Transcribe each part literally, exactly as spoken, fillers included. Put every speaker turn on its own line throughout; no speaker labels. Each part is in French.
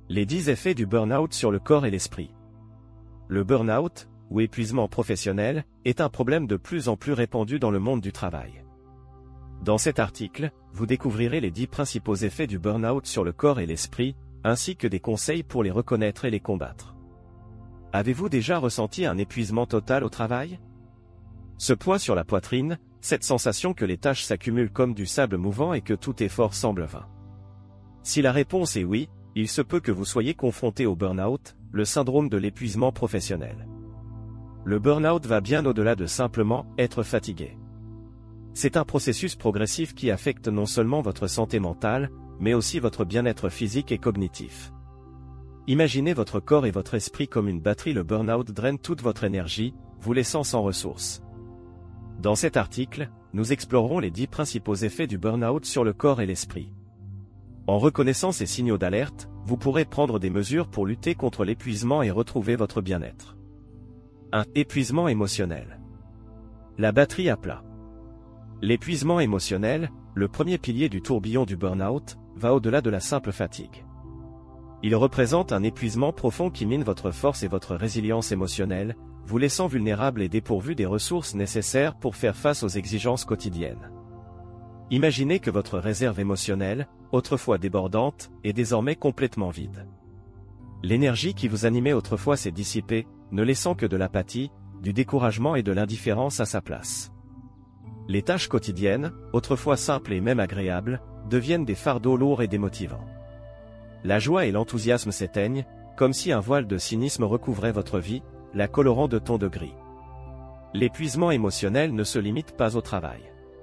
Les dix effets du burn-out sur le corps et l'esprit. Le burn-out, ou épuisement professionnel, est un problème de plus en plus répandu dans le monde du travail. Dans cet article, vous découvrirez les dix principaux effets du burn-out sur le corps et l'esprit, ainsi que des conseils pour les reconnaître et les combattre. Avez-vous déjà ressenti un épuisement total au travail? Ce poids sur la poitrine, cette sensation que les tâches s'accumulent comme du sable mouvant et que tout effort semble vain. Si la réponse est oui, il se peut que vous soyez confronté au burn-out, le syndrome de l'épuisement professionnel. Le burn-out va bien au-delà de simplement être fatigué. C'est un processus progressif qui affecte non seulement votre santé mentale, mais aussi votre bien-être physique et cognitif. Imaginez votre corps et votre esprit comme une batterie. Le burn-out draine toute votre énergie, vous laissant sans ressources. Dans cet article, nous explorerons les dix principaux effets du burn-out sur le corps et l'esprit. En reconnaissant ces signaux d'alerte, vous pourrez prendre des mesures pour lutter contre l'épuisement et retrouver votre bien-être. un. Épuisement émotionnel. La batterie à plat. L'épuisement émotionnel, le premier pilier du tourbillon du burn-out, va au-delà de la simple fatigue. Il représente un épuisement profond qui mine votre force et votre résilience émotionnelle, vous laissant vulnérable et dépourvu des ressources nécessaires pour faire face aux exigences quotidiennes. Imaginez que votre réserve émotionnelle, autrefois débordante, est désormais complètement vide. L'énergie qui vous animait autrefois s'est dissipée, ne laissant que de l'apathie, du découragement et de l'indifférence à sa place. Les tâches quotidiennes, autrefois simples et même agréables, deviennent des fardeaux lourds et démotivants. La joie et l'enthousiasme s'éteignent, comme si un voile de cynisme recouvrait votre vie, la colorant de tons de gris. L'épuisement émotionnel ne se limite pas au travail.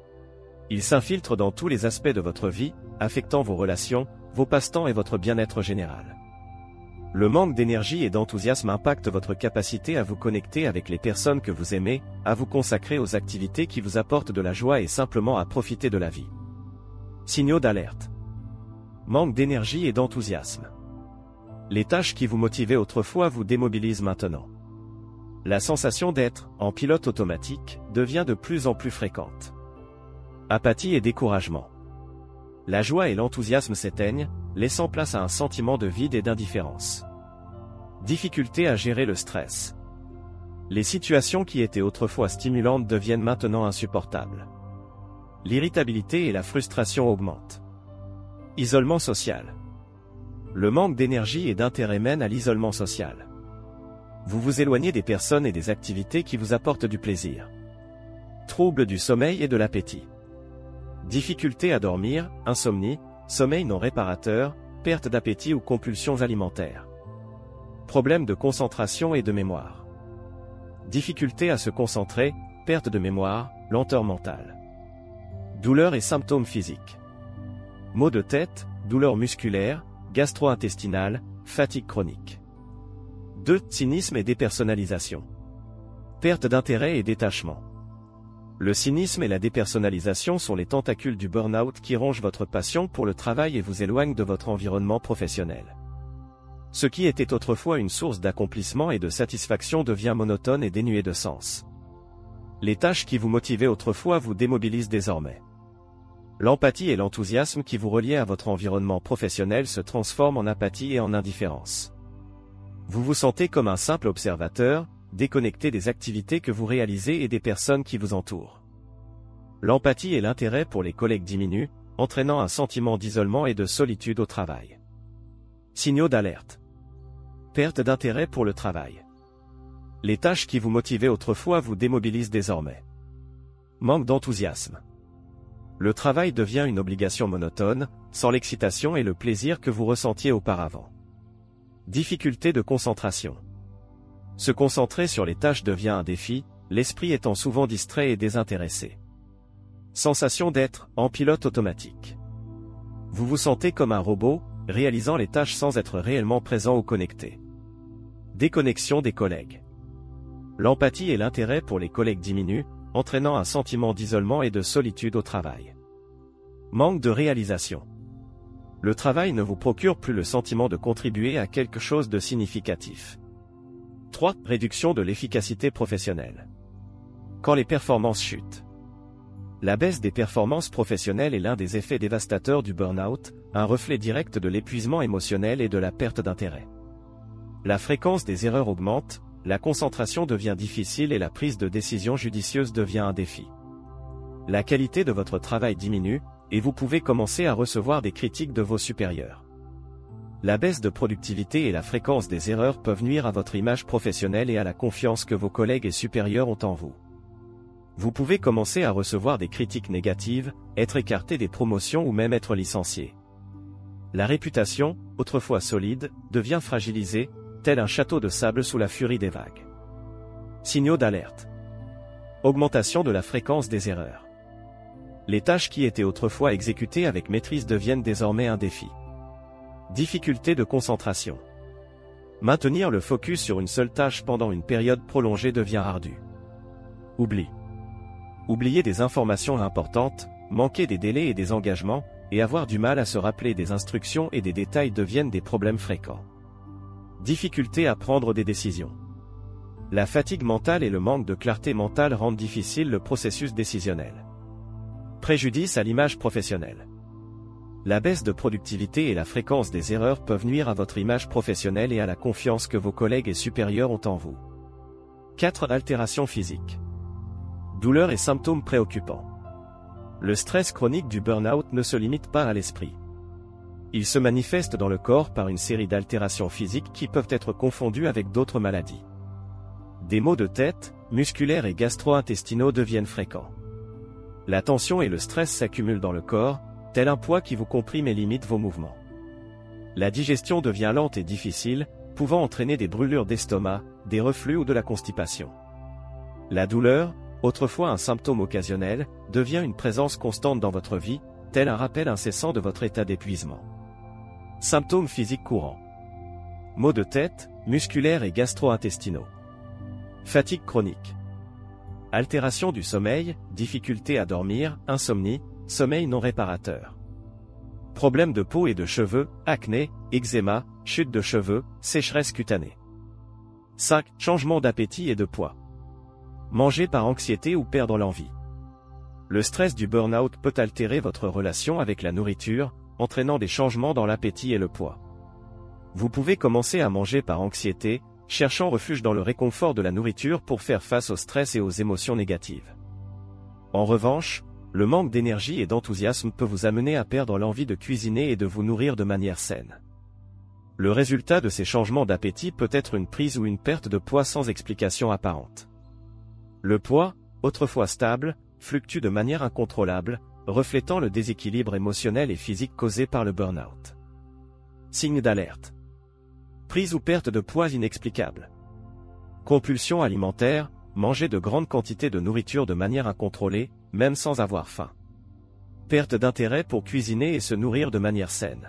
Il s'infiltre dans tous les aspects de votre vie, affectant vos relations, vos passe-temps et votre bien-être général. Le manque d'énergie et d'enthousiasme impacte votre capacité à vous connecter avec les personnes que vous aimez, à vous consacrer aux activités qui vous apportent de la joie et simplement à profiter de la vie. Signaux d'alerte. Manque d'énergie et d'enthousiasme. Les tâches qui vous motivaient autrefois vous démobilisent maintenant. La sensation d'être en pilote automatique devient de plus en plus fréquente. Apathie et découragement. La joie et l'enthousiasme s'éteignent, laissant place à un sentiment de vide et d'indifférence. Difficulté à gérer le stress. Les situations qui étaient autrefois stimulantes deviennent maintenant insupportables. L'irritabilité et la frustration augmentent. Isolement social. Le manque d'énergie et d'intérêt mène à l'isolement social. Vous vous éloignez des personnes et des activités qui vous apportent du plaisir. Troubles du sommeil et de l'appétit. Difficulté à dormir, insomnie, sommeil non réparateur, perte d'appétit ou compulsions alimentaires. Problèmes de concentration et de mémoire. Difficulté à se concentrer, perte de mémoire, lenteur mentale. Douleurs et symptômes physiques. Maux de tête, douleurs musculaires, gastro-intestinales, fatigue chronique. deux. Cynisme et dépersonnalisation. Perte d'intérêt et détachement. Le cynisme et la dépersonnalisation sont les tentacules du burn-out qui rongent votre passion pour le travail et vous éloignent de votre environnement professionnel. Ce qui était autrefois une source d'accomplissement et de satisfaction devient monotone et dénué de sens. Les tâches qui vous motivaient autrefois vous démobilisent désormais. L'empathie et l'enthousiasme qui vous reliaient à votre environnement professionnel se transforment en apathie et en indifférence. Vous vous sentez comme un simple observateur, déconnecté des activités que vous réalisez et des personnes qui vous entourent. L'empathie et l'intérêt pour les collègues diminuent, entraînant un sentiment d'isolement et de solitude au travail. Signaux d'alerte. Perte d'intérêt pour le travail. Les tâches qui vous motivaient autrefois vous démobilisent désormais. Manque d'enthousiasme. Le travail devient une obligation monotone, sans l'excitation et le plaisir que vous ressentiez auparavant. Difficulté de concentration. Se concentrer sur les tâches devient un défi, l'esprit étant souvent distrait et désintéressé. Sensation d'être en pilote automatique. Vous vous sentez comme un robot, réalisant les tâches sans être réellement présent ou connecté. Déconnexion des collègues. L'empathie et l'intérêt pour les collègues diminuent, entraînant un sentiment d'isolement et de solitude au travail. Manque de réalisation. Le travail ne vous procure plus le sentiment de contribuer à quelque chose de significatif. trois. Réduction de l'efficacité professionnelle. Quand les performances chutent. La baisse des performances professionnelles est l'un des effets dévastateurs du burn-out, un reflet direct de l'épuisement émotionnel et de la perte d'intérêt. La fréquence des erreurs augmente, la concentration devient difficile et la prise de décision judicieuse devient un défi. La qualité de votre travail diminue, et vous pouvez commencer à recevoir des critiques de vos supérieurs. La baisse de productivité et la fréquence des erreurs peuvent nuire à votre image professionnelle et à la confiance que vos collègues et supérieurs ont en vous. Vous pouvez commencer à recevoir des critiques négatives, être écarté des promotions ou même être licencié. La réputation, autrefois solide, devient fragilisée, tel un château de sable sous la furie des vagues. Signaux d'alerte. Augmentation de la fréquence des erreurs. Les tâches qui étaient autrefois exécutées avec maîtrise deviennent désormais un défi. Difficulté de concentration. Maintenir le focus sur une seule tâche pendant une période prolongée devient ardu. Oubli. Oublier des informations importantes, manquer des délais et des engagements, et avoir du mal à se rappeler des instructions et des détails deviennent des problèmes fréquents. Difficulté à prendre des décisions. La fatigue mentale et le manque de clarté mentale rendent difficile le processus décisionnel. Préjudice à l'image professionnelle. La baisse de productivité et la fréquence des erreurs peuvent nuire à votre image professionnelle et à la confiance que vos collègues et supérieurs ont en vous. quatre Altérations physiques. Douleurs et symptômes préoccupants. Le stress chronique du burn-out ne se limite pas à l'esprit. Il se manifeste dans le corps par une série d'altérations physiques qui peuvent être confondues avec d'autres maladies. Des maux de tête, musculaires et gastro-intestinaux deviennent fréquents. La tension et le stress s'accumulent dans le corps, tel un poids qui vous comprime et limite vos mouvements. La digestion devient lente et difficile, pouvant entraîner des brûlures d'estomac, des reflux ou de la constipation. La douleur, autrefois un symptôme occasionnel, devient une présence constante dans votre vie, tel un rappel incessant de votre état d'épuisement. Symptômes physiques courants. Maux de tête, musculaires et gastro-intestinaux. Fatigue chronique. Altération du sommeil, difficulté à dormir, insomnie, sommeil non réparateur. Problèmes de peau et de cheveux, acné, eczéma, chute de cheveux, sécheresse cutanée. cinq Changement d'appétit et de poids. Manger par anxiété ou perdre l'envie. Le stress du burn-out peut altérer votre relation avec la nourriture, entraînant des changements dans l'appétit et le poids. Vous pouvez commencer à manger par anxiété, cherchant refuge dans le réconfort de la nourriture pour faire face au stress et aux émotions négatives. En revanche, le manque d'énergie et d'enthousiasme peut vous amener à perdre l'envie de cuisiner et de vous nourrir de manière saine. Le résultat de ces changements d'appétit peut être une prise ou une perte de poids sans explication apparente. Le poids, autrefois stable, fluctue de manière incontrôlable, reflétant le déséquilibre émotionnel et physique causé par le burn-out. Signe d'alerte. Prise ou perte de poids inexplicable. Compulsion alimentaire, manger de grandes quantités de nourriture de manière incontrôlée, même sans avoir faim. Perte d'intérêt pour cuisiner et se nourrir de manière saine.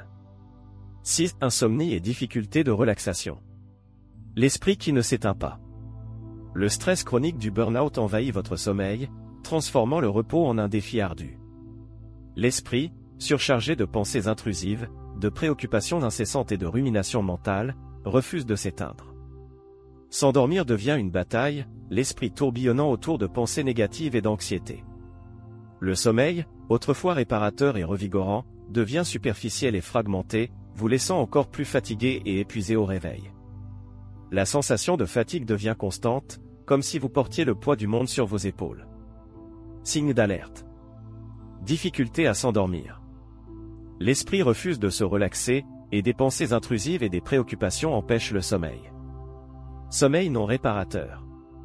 six Insomnie et difficulté de relaxation. L'esprit qui ne s'éteint pas. Le stress chronique du burn-out envahit votre sommeil, transformant le repos en un défi ardu. L'esprit, surchargé de pensées intrusives, de préoccupations incessantes et de ruminations mentales, refuse de s'éteindre. S'endormir devient une bataille, l'esprit tourbillonnant autour de pensées négatives et d'anxiété. Le sommeil, autrefois réparateur et revigorant, devient superficiel et fragmenté, vous laissant encore plus fatigué et épuisé au réveil. La sensation de fatigue devient constante, comme si vous portiez le poids du monde sur vos épaules. Signe d'alerte. Difficulté à s'endormir. L'esprit refuse de se relaxer, et des pensées intrusives et des préoccupations empêchent le sommeil. Sommeil non réparateur.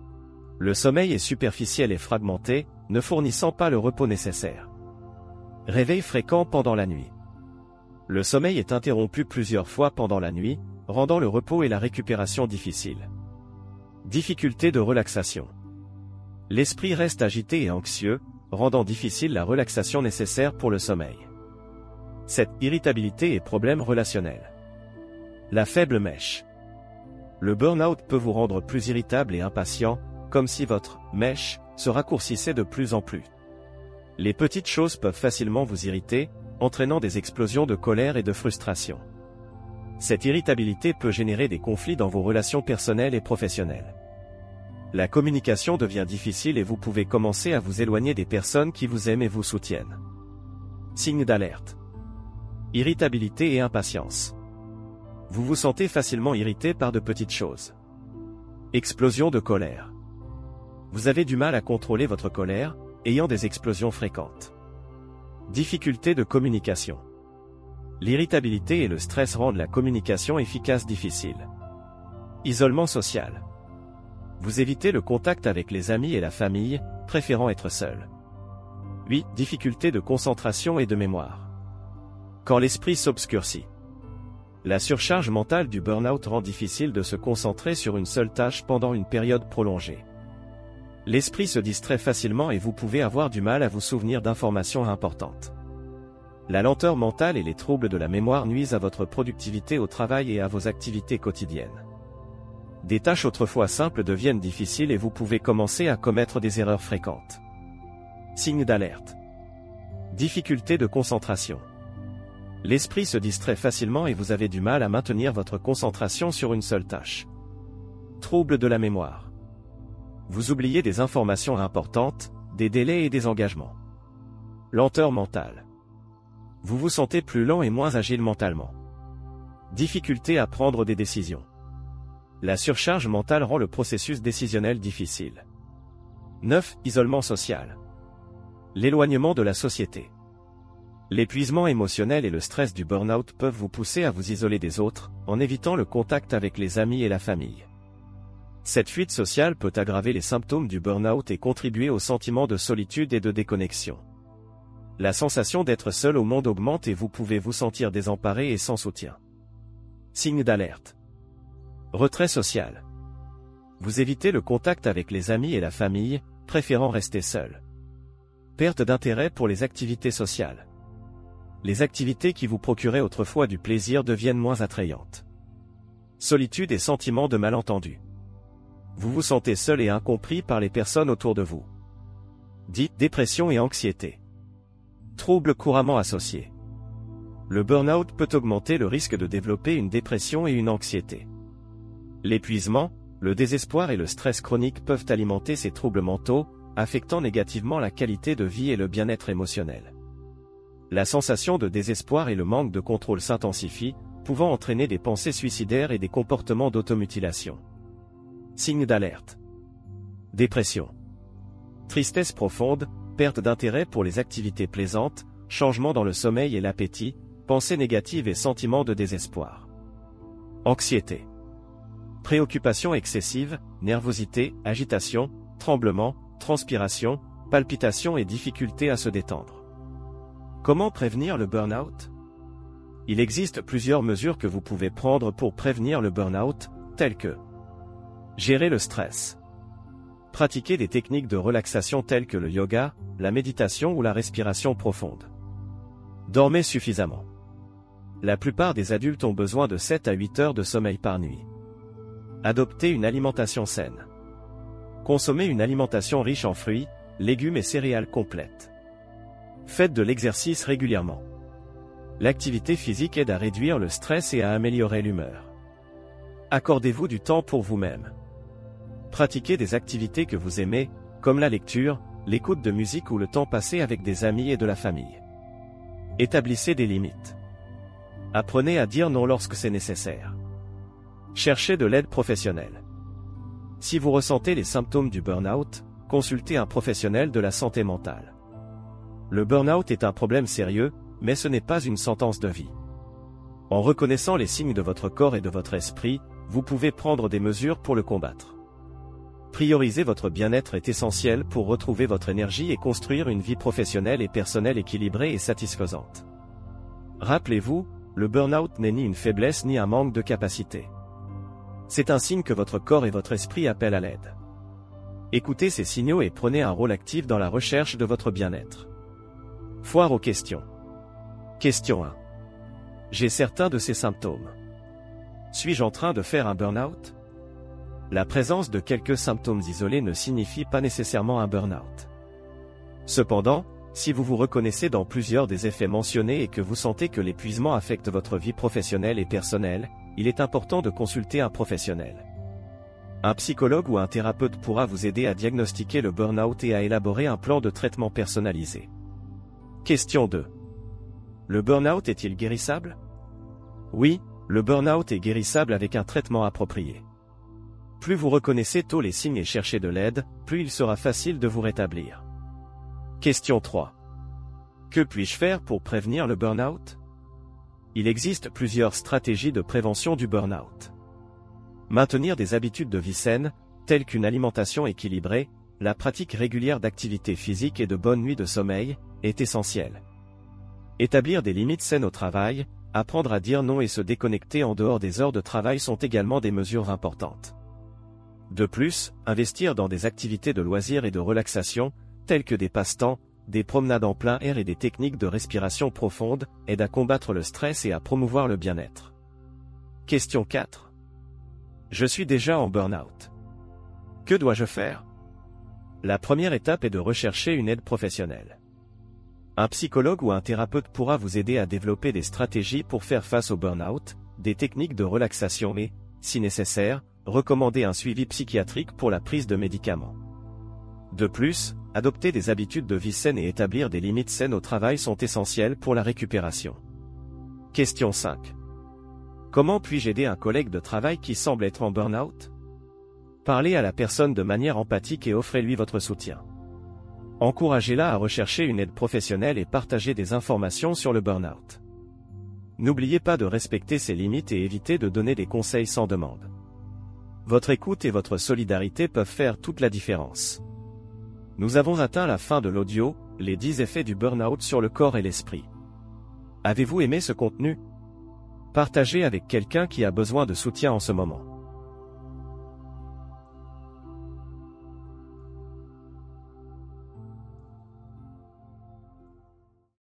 Le sommeil est superficiel et fragmenté, ne fournissant pas le repos nécessaire. Réveil fréquent pendant la nuit. Le sommeil est interrompu plusieurs fois pendant la nuit, rendant le repos et la récupération difficiles. Difficulté de relaxation. L'esprit reste agité et anxieux, rendant difficile la relaxation nécessaire pour le sommeil. Cette irritabilité et problèmes relationnels. La faible mèche. Le burn-out peut vous rendre plus irritable et impatient, comme si votre mèche se raccourcissait de plus en plus. Les petites choses peuvent facilement vous irriter, entraînant des explosions de colère et de frustration. Cette irritabilité peut générer des conflits dans vos relations personnelles et professionnelles. La communication devient difficile et vous pouvez commencer à vous éloigner des personnes qui vous aiment et vous soutiennent. Signe d'alerte. Irritabilité et impatience. Vous vous sentez facilement irrité par de petites choses. Explosion de colère. Vous avez du mal à contrôler votre colère, ayant des explosions fréquentes. Difficulté de communication. L'irritabilité et le stress rendent la communication efficace difficile. Isolement social. Vous évitez le contact avec les amis et la famille, préférant être seul. huit. Difficulté de concentration et de mémoire. Quand l'esprit s'obscurcit. La surcharge mentale du burn-out rend difficile de se concentrer sur une seule tâche pendant une période prolongée. L'esprit se distrait facilement et vous pouvez avoir du mal à vous souvenir d'informations importantes. La lenteur mentale et les troubles de la mémoire nuisent à votre productivité au travail et à vos activités quotidiennes. Des tâches autrefois simples deviennent difficiles et vous pouvez commencer à commettre des erreurs fréquentes. Signe d'alerte. Difficulté de concentration. L'esprit se distrait facilement et vous avez du mal à maintenir votre concentration sur une seule tâche. Troubles de la mémoire. Vous oubliez des informations importantes, des délais et des engagements. Lenteur mentale. Vous vous sentez plus lent et moins agile mentalement. Difficulté à prendre des décisions. La surcharge mentale rend le processus décisionnel difficile. neuf. Isolement social. L'éloignement de la société. L'épuisement émotionnel et le stress du burn-out peuvent vous pousser à vous isoler des autres, en évitant le contact avec les amis et la famille. Cette fuite sociale peut aggraver les symptômes du burn-out et contribuer au sentiment de solitude et de déconnexion. La sensation d'être seul au monde augmente et vous pouvez vous sentir désemparé et sans soutien. Signe d'alerte. Retrait social. Vous évitez le contact avec les amis et la famille, préférant rester seul. Perte d'intérêt pour les activités sociales. Les activités qui vous procuraient autrefois du plaisir deviennent moins attrayantes. Solitude et sentiment de malentendu. Vous vous sentez seul et incompris par les personnes autour de vous. dix. Dépression et anxiété. Troubles couramment associés. Le burn-out peut augmenter le risque de développer une dépression et une anxiété. L'épuisement, le désespoir et le stress chronique peuvent alimenter ces troubles mentaux, affectant négativement la qualité de vie et le bien-être émotionnel. La sensation de désespoir et le manque de contrôle s'intensifient, pouvant entraîner des pensées suicidaires et des comportements d'automutilation. Signe d'alerte. Dépression. Tristesse profonde, perte d'intérêt pour les activités plaisantes, changement dans le sommeil et l'appétit, pensées négatives et sentiments de désespoir. Anxiété. Préoccupation excessive, nervosité, agitation, tremblement, transpiration, palpitations et difficulté à se détendre. Comment prévenir le burn-out? Il existe plusieurs mesures que vous pouvez prendre pour prévenir le burn-out, telles que gérer le stress. Pratiquer des techniques de relaxation telles que le yoga, la méditation ou la respiration profonde. Dormez suffisamment. La plupart des adultes ont besoin de sept à huit heures de sommeil par nuit. Adoptez une alimentation saine. Consommez une alimentation riche en fruits, légumes et céréales complètes. Faites de l'exercice régulièrement. L'activité physique aide à réduire le stress et à améliorer l'humeur. Accordez-vous du temps pour vous-même. Pratiquez des activités que vous aimez, comme la lecture, l'écoute de musique ou le temps passé avec des amis et de la famille. Établissez des limites. Apprenez à dire non lorsque c'est nécessaire. Cherchez de l'aide professionnelle. Si vous ressentez les symptômes du burn-out, consultez un professionnel de la santé mentale. Le burn-out est un problème sérieux, mais ce n'est pas une sentence de vie. En reconnaissant les signes de votre corps et de votre esprit, vous pouvez prendre des mesures pour le combattre. Prioriser votre bien-être est essentiel pour retrouver votre énergie et construire une vie professionnelle et personnelle équilibrée et satisfaisante. Rappelez-vous, le burn-out n'est ni une faiblesse ni un manque de capacité. C'est un signe que votre corps et votre esprit appellent à l'aide. Écoutez ces signaux et prenez un rôle actif dans la recherche de votre bien-être. Foire aux questions. Question un. J'ai certains de ces symptômes. Suis-je en train de faire un burn-out? La présence de quelques symptômes isolés ne signifie pas nécessairement un burn-out. Cependant, si vous vous reconnaissez dans plusieurs des effets mentionnés et que vous sentez que l'épuisement affecte votre vie professionnelle et personnelle, il est important de consulter un professionnel. Un psychologue ou un thérapeute pourra vous aider à diagnostiquer le burn-out et à élaborer un plan de traitement personnalisé. Question deux. Le burn-out est-il guérissable? Oui, le burn-out est guérissable avec un traitement approprié. Plus vous reconnaissez tôt les signes et cherchez de l'aide, plus il sera facile de vous rétablir. Question trois. Que puis-je faire pour prévenir le burn-out? Il existe plusieurs stratégies de prévention du burn-out. Maintenir des habitudes de vie saines, telles qu'une alimentation équilibrée, la pratique régulière d'activités physiques et de bonnes nuits de sommeil, est essentielle. Établir des limites saines au travail, apprendre à dire non et se déconnecter en dehors des heures de travail sont également des mesures importantes. De plus, investir dans des activités de loisirs et de relaxation, telles que des passe-temps, des promenades en plein air et des techniques de respiration profonde, aide à combattre le stress et à promouvoir le bien-être. Question quatre. Je suis déjà en burn-out. Que dois-je faire? La première étape est de rechercher une aide professionnelle. Un psychologue ou un thérapeute pourra vous aider à développer des stratégies pour faire face au burn-out, des techniques de relaxation et, si nécessaire, recommander un suivi psychiatrique pour la prise de médicaments. De plus, adopter des habitudes de vie saines et établir des limites saines au travail sont essentielles pour la récupération. Question cinq. Comment puis-je aider un collègue de travail qui semble être en burn-out? Parlez à la personne de manière empathique et offrez-lui votre soutien. Encouragez-la à rechercher une aide professionnelle et partagez des informations sur le burn-out. N'oubliez pas de respecter ses limites et évitez de donner des conseils sans demande. Votre écoute et votre solidarité peuvent faire toute la différence. Nous avons atteint la fin de l'audio, les dix effets du burn-out sur le corps et l'esprit. Avez-vous aimé ce contenu? Partagez avec quelqu'un qui a besoin de soutien en ce moment.